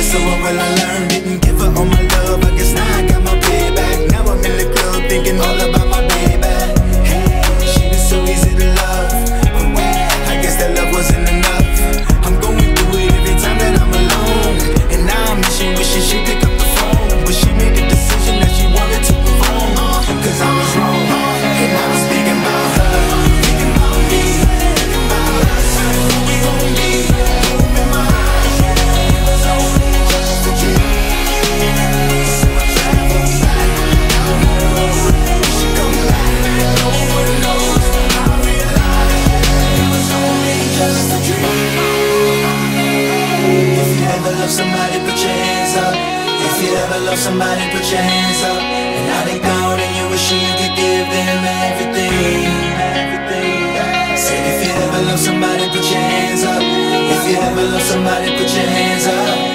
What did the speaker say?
So what will I learn? Didn't give her all my love, I guess now I got my payback. Now I'm in the club thinking all about my baby. Hey, she was so easy to love, but wait, I guess that love wasn't enough. I'm going through it every time that I'm alone, and now I'm wishing she'd pick up the phone. But she made the decision that she wanted to move on, cause I was wrong, and I was thinking about her, thinking about me, thinking about us, who we gon' be. Open my eyes, it was only just a dream. So I traveled back down the road, we should come back. No one knows, I realized it was only just a dream. If you ever love somebody, put your hands up. If you ever love somebody, put your hands up. And now they gone and you wish you could give them everything. Said if you ever love somebody, put your hands up. If you ever love somebody, put your hands up.